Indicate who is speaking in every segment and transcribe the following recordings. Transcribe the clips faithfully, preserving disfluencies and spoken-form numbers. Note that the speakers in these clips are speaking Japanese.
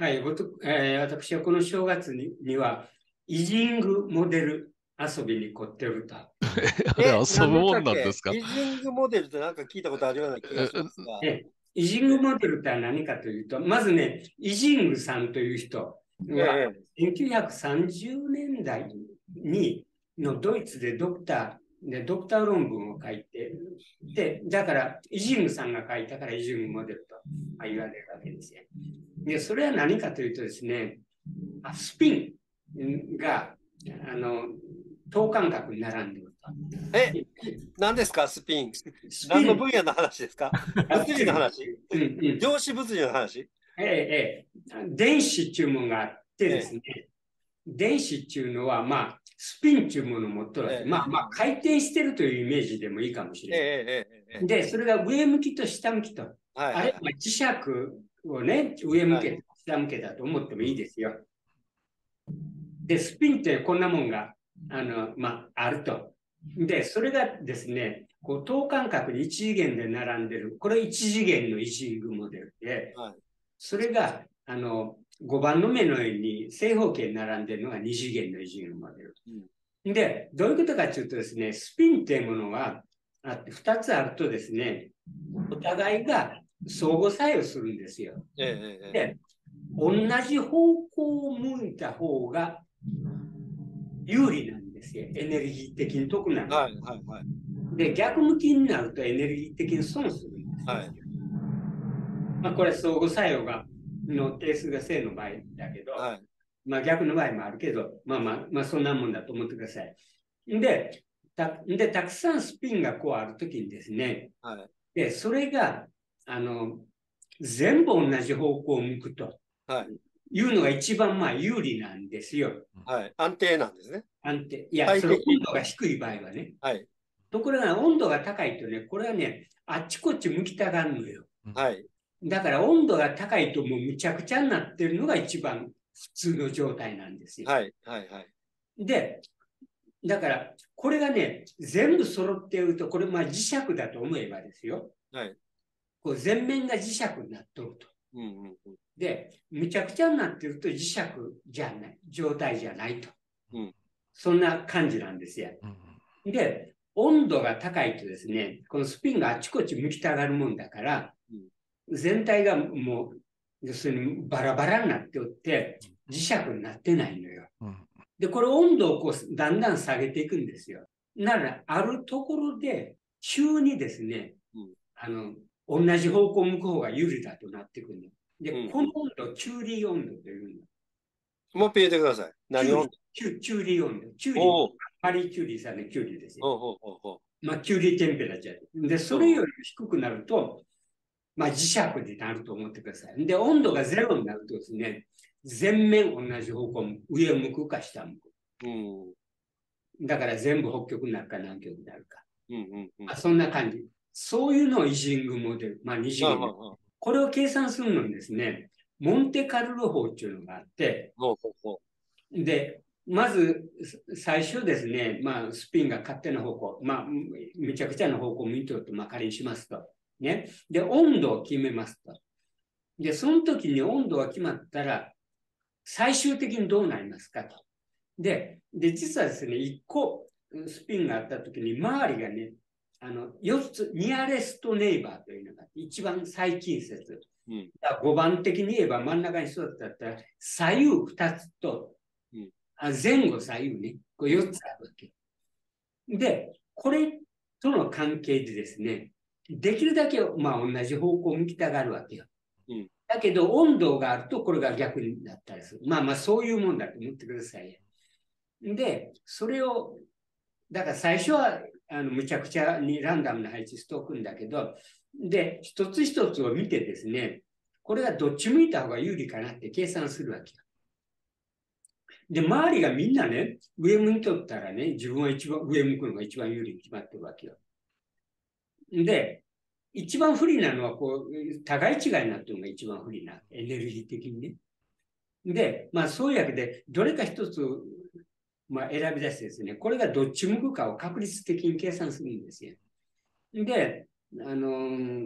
Speaker 1: はい、ぼとえー私はこの正月に、には、イジングモデル遊びに凝ってると。
Speaker 2: あれ
Speaker 3: え、何でし
Speaker 2: 遊ぶもん
Speaker 3: たっけ？
Speaker 2: なんですか？
Speaker 3: イジングモデルってなんか聞いたことあるような気がしますが。
Speaker 1: え、イジングモデルとは何かというと、まずね、イジングさんという人は、
Speaker 3: ええ、
Speaker 1: せんきゅうひゃくさんじゅうねんだいにのドイツでドクター、でドクター論文を書いて、で、だから、イジングさんが書いたからイジングモデルと言われるわけですよ。で、それは何かというとですね、スピンが、あの、等間隔に並んでいると。
Speaker 3: え、何ですか、スピン？
Speaker 1: スピン、
Speaker 3: 何の分野の話ですか？物理の話？
Speaker 1: うんうん、
Speaker 3: 量子物理の話？
Speaker 1: ええ、ええ、電子っていうものがあって
Speaker 3: え
Speaker 1: ですね、電子っていうのは、まあ、スピンっていうものを持ってるわけ。
Speaker 3: え、
Speaker 1: まあ、まあ、回転してるというイメージでもいいかもし
Speaker 3: ええ、
Speaker 1: れない。
Speaker 3: ええ、ええ、
Speaker 1: で、それが上向きと下向きと、
Speaker 3: はいはいはい。
Speaker 1: あれは磁石をね、上向
Speaker 3: はい。
Speaker 1: け、下向けだと思ってもいいですよ。で、スピンってこんなもんが、あの、まあ、あると。で、それがですね、こう等間隔に一次元で並んでる。これ一次元のイジングモデルで、
Speaker 3: はい。
Speaker 1: それが、あの、ごばんの目のように正方形に並んでるのが二次元のイジングモデル。
Speaker 3: うん、
Speaker 1: で、どういうことかというとですね、スピンっていうものはあって、二つあるとですね、お互いが相互作用するんですよ。
Speaker 3: ええ、ええ、
Speaker 1: で、同じ方向を向いた方が有利なんですよ。エネルギー的に得なんです。
Speaker 3: はいはいはい。
Speaker 1: で、逆向きになるとエネルギー的に損するんですよ。
Speaker 3: はい。
Speaker 1: まあ、これ相互作用がの定数が正の場合だけど、
Speaker 3: はい。
Speaker 1: まあ逆の場合もあるけど、まあまあ、まあそんなもんだと思ってください。で、たでたくさんスピンがこうあるときにですね、
Speaker 3: はい。
Speaker 1: で、それが、あの、全部同じ方向を向くと
Speaker 3: はい。
Speaker 1: いうのが一番まあ有利なんですよ。
Speaker 3: はい。安定なんですね。
Speaker 1: 安定。いや、それ温
Speaker 3: 快適。
Speaker 1: 度が低い場合はね。
Speaker 3: はい。
Speaker 1: ところが温度が高いとね、これはね、あっちこっち向きたがるのよ。
Speaker 3: はい。
Speaker 1: だから温度が高いともうむちゃくちゃになってるのが一番普通の状態なんですよ。
Speaker 3: はい。はい。はい。
Speaker 1: で、だからこれがね、全部揃っていると、これまあ磁石だと思えばですよ。
Speaker 3: はい。
Speaker 1: こう全面が磁石になっとると。
Speaker 3: うんうんうん。
Speaker 1: で、むちゃくちゃになってると磁石じゃない、状態じゃないと。
Speaker 3: うん。
Speaker 1: そんな感じなんですよ。で、温度が高いとですね、このスピンがあちこち向きたがるもんだから、全体がもう、要するにバラバラになっておって、磁石になってないのよ。で、これ温度をこうだんだん下げていくんですよ。なら、あるところで、急にですね、あの、同じ方向を向く方が有利だとなってくるの。で、この温度、キューリー温度というの。
Speaker 3: もう一遍言ってください。何温度？
Speaker 1: キュキューリー温度。キューリー、マリー・キューリーさんのキューリーですよ。
Speaker 3: ほうほうほうほ
Speaker 1: まあ、キューリーテンペラチャー。で、それより低くなると、まあ、磁石になると思ってください。で、温度がゼロになるとですね、全面同じ方向、上を向くか下を向く。うん、だから全部北極になるか南極になるか。うんうんうん、まあ、そんな感じ。そういうのをイジングモデル、まあ二次元で。これを計算するのにですね、モンテカルロ法っていうのがあって、で、まず最初ですね、まあスピンが勝手な方向、まあめちゃくちゃな方向を見てると、まあ仮にしますと。ね。で、温度を決めますと。で、その時に温度が決まったら、最終的にどうなりますかと。で、で実はですね、いっこスピンがあった時に、周りがね、あの、よっつ、ニアレストネイバーというのが一番最近接。うん、ごばん的に言えば真ん中に座ってあったら、左右ふたつと、うん、あ前後左右ね、これよっつあるわけ。で、これとの関係でですね、できるだけ、まあ、同じ方向を向きたがるわけよ。うん、だけど、温度があると、これが逆になったりする。まあまあ、そういうもんだと思ってください。で、それを、だから最初は、あの、むちゃくちゃにランダムな配置しておくんだけど、で、一つ一つを見てですね、これがどっち向いた方が有利かなって計算するわけよ。で、周りがみんなね、上向いとったらね、自分は一番上向くのが一番有利に決まってるわけよ。で、一番不利なのは、こう、互い違いになってるのが一番不利な、エネルギー的にね。で、まあそういうわけで、どれか一つ、まあ選び出してですね、これがどっち向くかを確率的に計算するんですよ。で、あのー、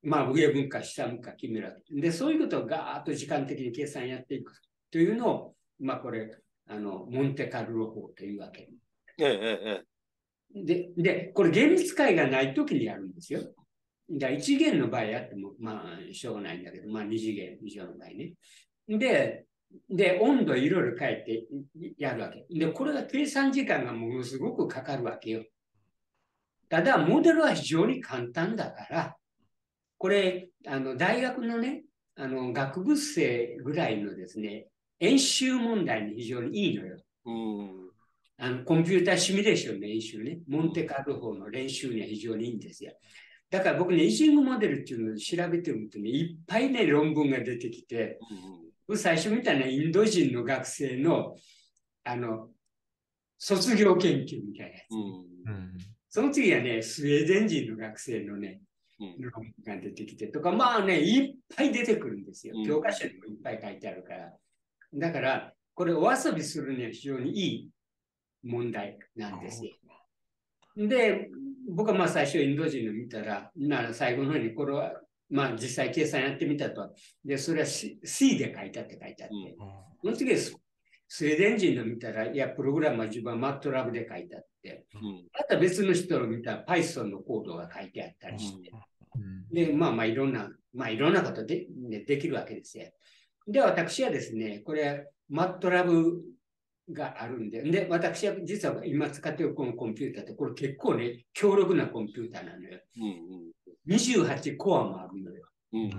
Speaker 1: まあ、上向か下向か決めるわけ。で、そういうことをガーッと時間的に計算やっていくというのを、まあ、これ、あの、モンテカルロ法というわけ。
Speaker 3: ええ、ええ。
Speaker 1: で、で、これ厳密解がないときにやるんですよ。じゃあ、一元の場合やっても、まあ、しょうがないんだけど、まあ、二次元以上の場合ね。で、で、温度いろいろ変えてやるわけ。で、これが計算時間がものすごくかかるわけよ。ただ、モデルは非常に簡単だから、これ、あの、大学のね、あの、学部生ぐらいのですね、演習問題に非常にいいのよ。
Speaker 3: うん。
Speaker 1: あの、コンピューターシミュレーションの演習ね、モンテカルロの練習には非常にいいんですよ。だから僕ね、イージングモデルっていうのを調べてみるとね、いっぱいね、論文が出てきて、うん、最初みたいなインド人の学生の、あの、卒業研究みたいなやつ、ね、うん、その次はね、スウェーデン人の学生のね、論文が出てきてとか、まあね、いっぱい出てくるんですよ。教科書にもいっぱい書いてあるから。だから、これお遊びするには非常にいい問題なんですよ。で、僕はまあ最初インド人の見たら、なら最後の方にこれは、まあ実際計算やってみたと。で、それは C, C で書いてあって書いてあって。その次はスウェーデン人の見たら、いや、プログラムは自分はマットラブで書いてあって、うん、また別の人の見たら Python のコードが書いてあったりして、うん、で、まあまあいろんな、まあいろんなことで、ね、できるわけですよ。で、私はですね、これ、マットラブがあるんで、で、私は実は今使っているこのコンピューターって、これ結構ね、強力なコンピューターなのよ。うんうん、にじゅうはちコアもあるのよ。うんうんうん、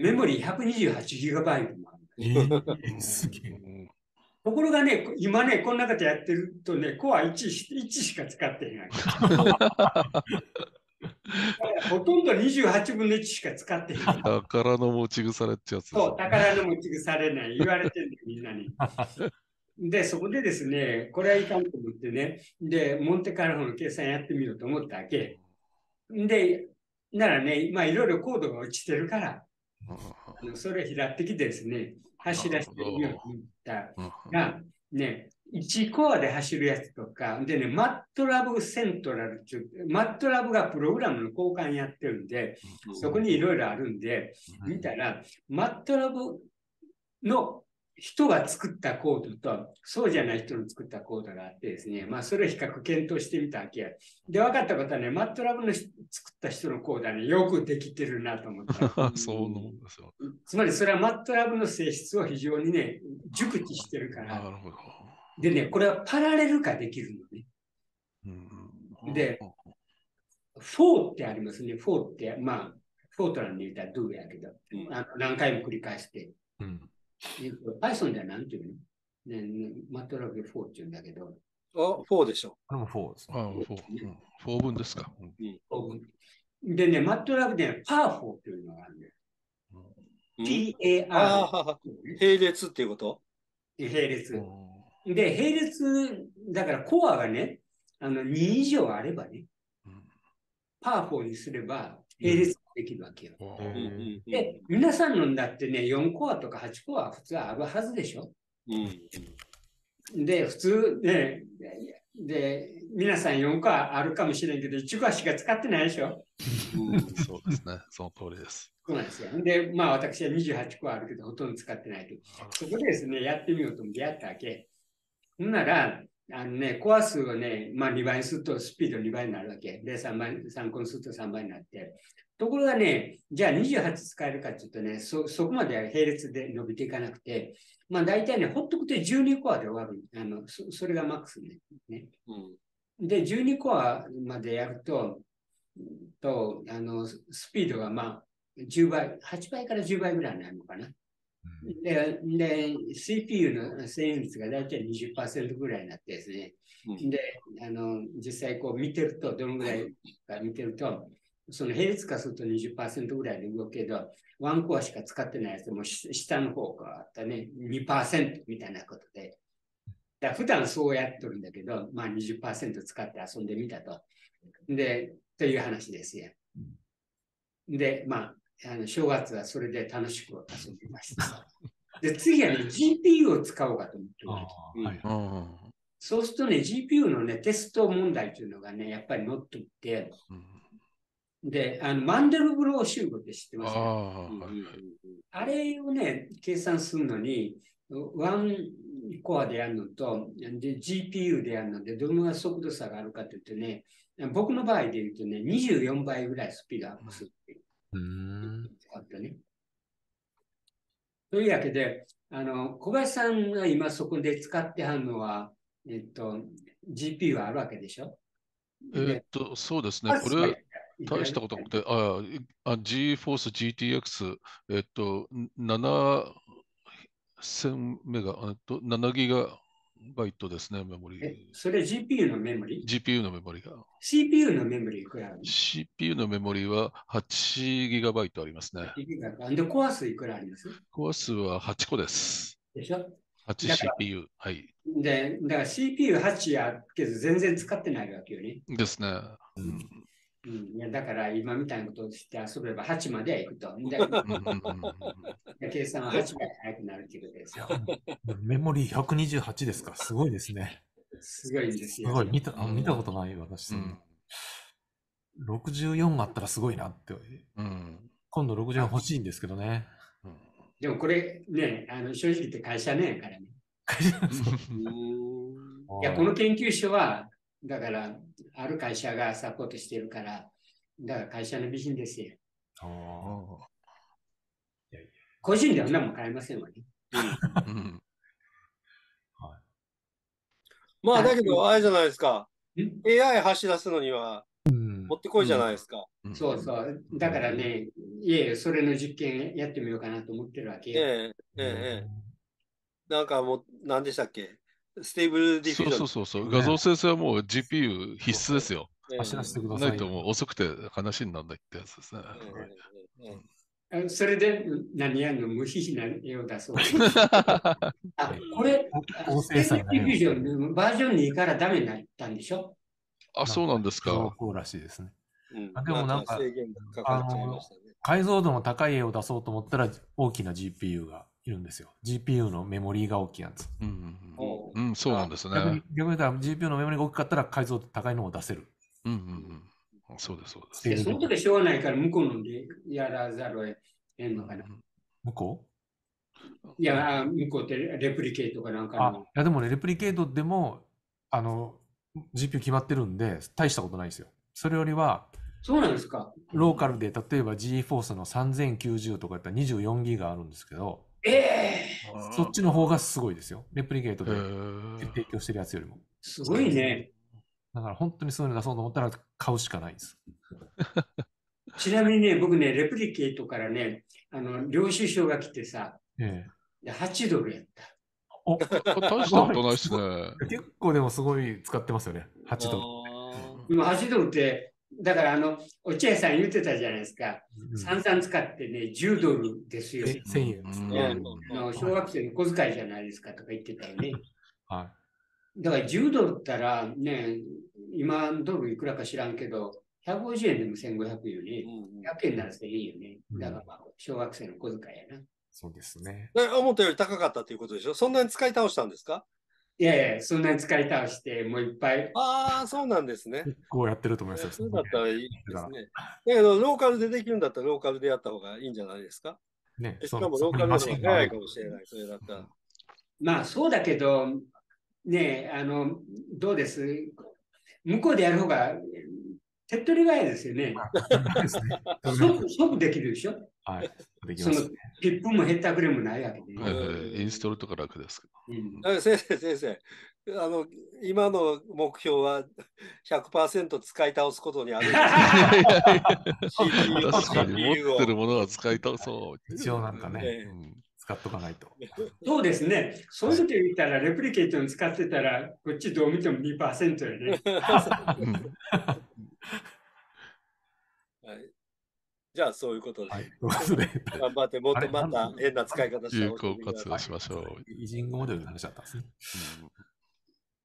Speaker 1: メモリー ひゃくにじゅうはちギガバイトもあるのよ。えー、すげえ。ところがね、今ね、こんなことやってるとね、コア いち, いちしか使っていない。ほとんどにじゅうはちぶんのいちしか使っていない。
Speaker 2: 宝の持ち腐れってやつです、
Speaker 1: ね。そう、宝の持ち腐れない。言われてるんだよ、みんなに。で、そこでですね、これはいかんと思ってね、で、モンテカルロの計算やってみようと思ったわけ。で、ならね、まあいろいろコードが落ちてるから、あのそれを拾ってきてですね、走らせてみようと思ったが、ね、いちコアで走るやつとか、でね、マットラブセントラルっていう、マットラブがプログラムの交換やってるんで、そこにいろいろあるんで、見たら、マットラブの人が作ったコードと、そうじゃない人の作ったコードがあってですね、まあ、それを比較検討してみたわけ。で、分かったことはね、マットラブの作った人のコードはね、よくできてるなと思った。
Speaker 2: そうなんですよ。
Speaker 1: つまり、それはマットラブの性質を非常にね、熟知してるから。なるほど。でね、これはパラレル化できるのね。うん、で、フォーってありますね。フォーって、まあ、フォートランで言ったらドゥやけど、うん、あの何回も繰り返して。うん、Python では何て言うの、ね、マットラブフォーって言うんだけど。
Speaker 3: あ、フォーでしょ。
Speaker 2: あ、フォーです。あ、フォー。フォー分ですか。うん、
Speaker 1: フォー分。でね、マットラブで、ね、パーフォーっていうのがあるんだよ。うん、ピーエーアール。
Speaker 3: 並列っていうこと？
Speaker 1: 並列。で、並列、だからコアがね、あのに以上あればね、パーフォーにすれば並列できるわけよ。うん、で、皆さんのだってね、よんコアとかはちコア普通はあるはずでしょ。うん、で、普通ね、で、皆さんよんコアあるかもしれんけど、いちコアしか使ってないでしょ。
Speaker 2: うん、そうですね、その通りです。
Speaker 1: そうなんですよ。で、まあ私はにじゅうはちコアあるけど、ほとんど使ってないと。そこでですね、やってみようと思ってやったわけ。ほんなら、あのね、コア数をね、まあにばいにするとスピードにばいになるわけ。で、さんばい、さんコにするとさんばいになって。ところがね、じゃあにじゅうはち使えるかっていうとね、そ、そこまでは並列で伸びていかなくて、まあ大体ね、ほっとくとじゅうにコアで終わる。あの、そ, それがマックスね。ね、うん、で、じゅうにコアまでやると、と、あの、スピードがまあじゅうばい、はちばいからじゅうばいぐらいになるのかな。で、で シーピーユー の占有率が大体 にじゅっパーセント ぐらいになってですね。うん、で、あの、実際こう見てると、どのぐらいか見てると、その並列化すると にじゅっパーセント ぐらいで動くけど、ワンコアしか使ってないやつも下の方があったね、にパーセント みたいなことで。だ普段そうやってるんだけど、まあ にじゅっパーセント 使って遊んでみたと。で、という話ですよ。で、まあ、あの正月はそれで楽しく遊んでました。で、次はね、ジーピーユー を使おうかと思ってます、はいうん。そうするとね、ジーピーユー のね、テスト問題というのがね、やっぱり乗っていって、 で、あのマンデルブロー集合って知ってますか？
Speaker 2: ああ、
Speaker 3: うんうん
Speaker 2: はいはい。
Speaker 1: あれをね、計算するのに、ワンコアでやるのと、で ジーピーユー でやるので、どのぐらい速度差があるかというとね、僕の場合で言うとね、にじゅうよんばいぐらいスピードアップするっていう。
Speaker 4: うーん。
Speaker 1: あったね。というわけで、あの、小林さんが今そこで使ってはるのは、えっと、ジーピーユー はあるわけでしょ？
Speaker 2: えーっ
Speaker 1: で、
Speaker 2: と、そうですね。
Speaker 1: パスはい
Speaker 2: これ、
Speaker 1: いくら
Speaker 2: 大したことなくて、ああ、GeForce ジーティーエックス、えっと、ななせんメガ、えっと、ななギガバイトですね、メモリ
Speaker 1: え、
Speaker 2: ー。
Speaker 1: それ ジーピーユー のメモリ？
Speaker 2: ジーピーユー のメモリが。
Speaker 1: シーピーユー のメモリいくらあるの？
Speaker 2: シーピーユー のメモリははちギガバイトありますね。
Speaker 1: はちギガか。で、コア数いくらあります？
Speaker 2: コア数ははちこです。
Speaker 1: でしょ？
Speaker 2: はち
Speaker 1: だから
Speaker 2: シーピーユー。はい。
Speaker 1: で、だから シーピーユーはち やけど全然使ってないわけよね。
Speaker 2: ですね。
Speaker 4: うん
Speaker 1: うん、いやだから今みたいなことをして遊べばはちまでは行くと。で
Speaker 2: うんうんうんうん
Speaker 1: 計算ははちばい速くなるっていうことですよ。
Speaker 4: メモリーひゃくにじゅうはちですか。すごいですね。
Speaker 1: すごいんですよ。
Speaker 4: すごい。見た、あ
Speaker 2: うん
Speaker 4: 見たことない、私。そんなろくじゅうよんあったらすごいなって。
Speaker 2: うん
Speaker 4: 今度ろくじゅうよん欲しいんですけどね。
Speaker 2: うん
Speaker 1: でもこれね、あの正直言って会社ねえからね。
Speaker 3: うん
Speaker 1: いや、この研究所は、だから、ある会社がサポートしてるから、だから会社の備品ですよ。
Speaker 4: あー
Speaker 1: 個人では何も買えませんわね。
Speaker 2: うん
Speaker 3: まあ、だけど、あれじゃないですか。
Speaker 1: ん
Speaker 3: エーアイ 走らすのには、
Speaker 4: うん
Speaker 3: もってこいじゃないですか。
Speaker 2: うん
Speaker 1: そうそう。だからね、いえ、それの実験やってみようかなと思ってるわけ。
Speaker 3: ええ、ええ、ええ。なんかもう、何でしたっけステーブルディフュ
Speaker 2: そう
Speaker 3: ージョン。
Speaker 2: そうそうそう。画像生成はもう ジーピーユー 必須ですよ。
Speaker 3: ええ
Speaker 4: 走らせてください。
Speaker 2: ないともう遅くて話にならないってやつですね。
Speaker 3: ええええええ
Speaker 1: あそれで何やるの無慈悲な絵を出そう。あ、これ、
Speaker 4: 高
Speaker 1: ステ
Speaker 4: 精細な絵を
Speaker 1: ーブルディフュージョンバージョンにからダメになったんでしょ？
Speaker 2: あ、そうなんですか。
Speaker 4: そうらしいですね。
Speaker 3: うん
Speaker 4: あでもなんか
Speaker 3: 制限がかかっちゃいましたね。
Speaker 4: 解像度の高い絵を出そうと思ったら大きな ジーピーユー がいるんですよ。ジーピーユー のメモリーが大きいやつ。
Speaker 2: うんうん
Speaker 3: お
Speaker 2: うん、うん、そうなんです
Speaker 4: 逆に
Speaker 2: ね。
Speaker 4: 逆に言ったら ジーピーユー のメモリが大きかったら解像度高いのを出せる。
Speaker 2: うんうんうん。そうです、そうです。
Speaker 1: いや、その時はしょうがないから向こうのでやらざるを得んのかな。
Speaker 4: 向こ
Speaker 1: いや、あ向こうってレプリケートかなんか
Speaker 4: うあ、い
Speaker 1: の。
Speaker 4: やでもね、レプリケートでも、あの、ジーピーユー 決まってるんで、大したことないですよ。それよりは、
Speaker 1: そうなんですか。
Speaker 4: ローカルで、例えば GeForce のさんぜんきゅうじゅうとかやったらにじゅうよんギガあるんですけど、
Speaker 1: ええ
Speaker 4: そっちの方がすごいですよ。レプリケート
Speaker 2: へ
Speaker 4: で
Speaker 2: ー
Speaker 4: 提供してるやつよりも。
Speaker 1: すごいね。
Speaker 4: だから本当にそういうの出そうと思ったら買うしかないです。
Speaker 1: ちなみにね、僕ね、レプリケートからね、あの、領収書が来てさ、
Speaker 4: ええ。
Speaker 1: ではちドルやった。
Speaker 4: お
Speaker 2: 大したことないですね。
Speaker 4: 結構でもすごい使ってますよね。はちドル。
Speaker 3: あ
Speaker 1: でもはちドルって、だからあの、落合さん言ってたじゃないですか。
Speaker 4: うん
Speaker 1: 散々使ってね、じゅうドルですよ。
Speaker 4: えせんえんです
Speaker 2: うん
Speaker 4: ね。
Speaker 1: あの小学生の小遣いじゃないですかとか言ってたよね。
Speaker 4: は
Speaker 1: だからじゅうドルったらね、今ドルいくらか知らんけど、ひゃくごじゅうえんでもせんごひゃくえんよね。
Speaker 3: ーうん
Speaker 1: ひゃくえんならそれいいよね。
Speaker 4: うん
Speaker 1: だからまあ小学生の小遣いやな。
Speaker 4: い。そうですね。
Speaker 3: で思ったより高かったということでしょ。そんなに使い倒したんですか？
Speaker 1: いやいや、そんなに使い倒して、もういっぱい。
Speaker 3: ああ、そうなんですね。
Speaker 4: 結構やってると思いますよ。
Speaker 3: そうだったらいいですね。だけど、ローカルでできるんだったらローカルでやった方がいいんじゃないですか。
Speaker 4: ね、
Speaker 3: し
Speaker 4: そ
Speaker 3: かもローカルの方が早いかもしれない。それだったら。
Speaker 1: まあそうだけど、ね、あの、どうです向こうでやる方が手っ取り早いですよね。
Speaker 4: ですね。
Speaker 1: 即即できるでしょ。
Speaker 4: はい。でき
Speaker 1: その
Speaker 4: ます。
Speaker 1: ピップもへったくれもないわけで、ね。
Speaker 2: はいはいインストールとか楽ですけど。
Speaker 1: うん
Speaker 3: あ先生、先生。あの、今の目標は ひゃくパーセント 使い倒すことにある。
Speaker 2: いやいやいや
Speaker 3: シーピーユー
Speaker 2: 確かに
Speaker 3: シーピーユー を
Speaker 2: 持ってるものは使い倒そう。
Speaker 4: 一応なんかね、
Speaker 3: え
Speaker 2: うん
Speaker 4: 使っとかないと。
Speaker 1: そうですね。そういうこと言ったら、レプリケートに使ってたら、こっちどう見ても にパーセントよね。
Speaker 2: うん
Speaker 3: はい、じゃあ、そういうことで。
Speaker 4: はい。ということで、
Speaker 3: 頑張って、もっとまた変な使い方した
Speaker 2: 有
Speaker 3: ら教え
Speaker 2: 効
Speaker 3: てください
Speaker 2: 活用しましょう。
Speaker 4: イージングモデルの話だったんですね。
Speaker 2: うん